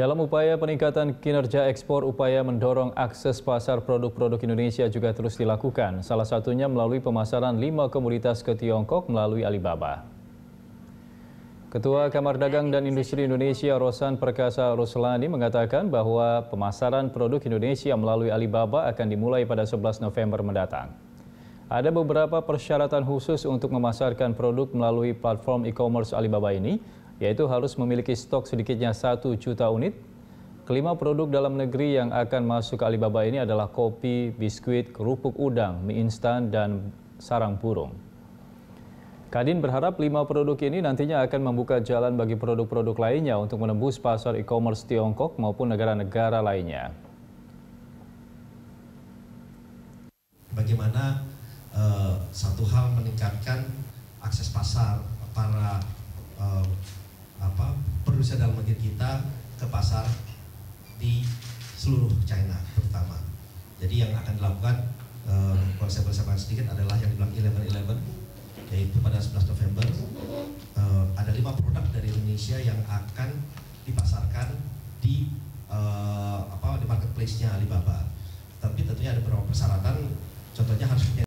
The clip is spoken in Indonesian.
Dalam upaya peningkatan kinerja ekspor, upaya mendorong akses pasar produk-produk Indonesia juga terus dilakukan. Salah satunya melalui pemasaran 5 komoditas ke Tiongkok melalui Alibaba. Ketua Kamar Dagang dan Industri Indonesia Rosan Perkasa Ruslani mengatakan bahwa pemasaran produk Indonesia melalui Alibaba akan dimulai pada 11 November mendatang. Ada beberapa persyaratan khusus untuk memasarkan produk melalui platform e-commerce Alibaba ini, yaitu harus memiliki stok sedikitnya 1 juta unit. Kelima produk dalam negeri yang akan masuk ke Alibaba ini adalah kopi, biskuit, kerupuk udang, mie instan, dan sarang burung. Kadin berharap 5 produk ini nantinya akan membuka jalan bagi produk-produk lainnya untuk menembus pasar e-commerce Tiongkok maupun negara-negara lainnya. Bagaimana satu hal meningkatkan akses pasar para produsen dalam negeri kita ke pasar di seluruh China terutama. Jadi yang akan dilakukan konsep-konsep sedikit adalah yang dibilang 11-11, yaitu pada 11 November ada 5 produk dari Indonesia yang akan dipasarkan di marketplace-nya Alibaba. Tapi tentunya ada beberapa persyaratan, contohnya harus punya